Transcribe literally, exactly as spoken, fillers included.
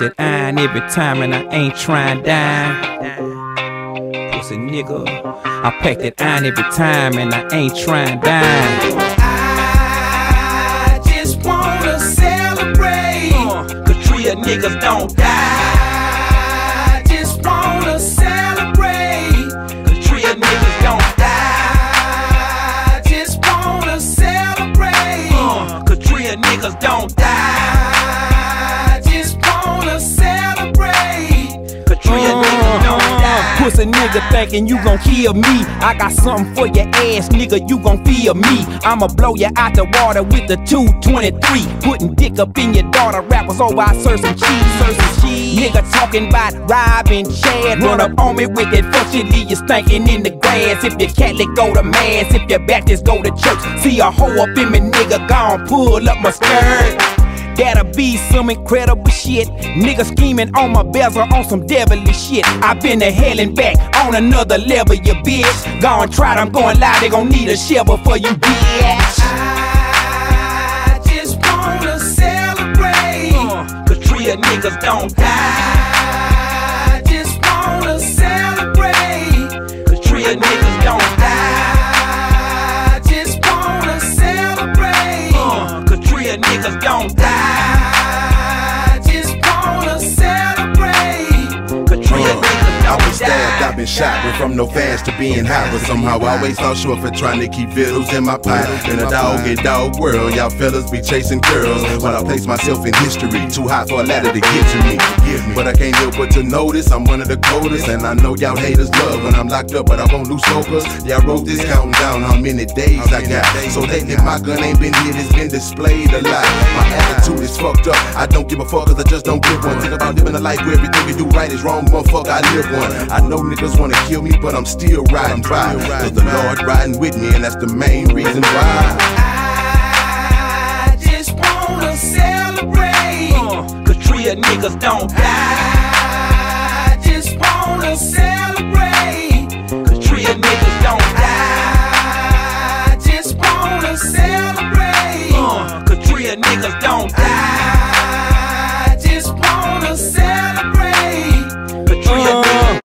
that iron every time and I ain't trying down. Pussy nigga, I pack that iron every time and I ain't trying down. I just wanna celebrate, uh, cause Trill niggas don't die. I just wanna celebrate, cause Trill niggas don't die. I just wanna celebrate, uh, cause Trill niggas don't die. I just wanna celebrate, cause Trill niggas don't die. Pussy nigga thinking you gon' kill me. I got something for your ass, nigga, you gon' feel me. I'ma blow you out the water with the two twenty-three. Putting dick up in your daughter, rappers over, I serve some cheese, serve some cheese. Nigga talking about robbing Chad. Run up on me with that fuck shit, leave you stinking in the grass. If your Catholic go to mass, if your Baptist go to church. See a hoe up in me, nigga, gon' pull up my skirt. That'll be some incredible shit. Nigga scheming on my bezel on some devilish shit. I been to hell and back on another level, you bitch. Gone tried, I'm going live, they gon' need a shovel for you, bitch. I just wanna celebrate, uh, cause Trill niggas don't die. I just wanna celebrate, cause Trill niggas don't die. I just wanna celebrate, uh, cause Trill niggas don't die. I was stabbed, I've been shot, went from no fans to being hot. But somehow I always fall short for trying to keep vittles in my pot. In a dog and dog world, y'all fellas be chasing girls while I place myself in history. Too hot for a ladder to get to me. But I can't help but to notice I'm one of the coldest. And I know y'all haters love when I'm locked up, but I won't lose focus. Y'all wrote this counting down how many days I got. So lately my gun ain't been hit, it's been displayed a lot. My attitude is fucked up, I don't give a fuck cause I just don't give one. Think about living a life where everything you do right is wrong, motherfucker, I live one. I know niggas wanna kill me, but I'm still riding by. Cause the Lord riding with me, and that's the main reason why. I just wanna celebrate, uh, cause Trill niggas don't die.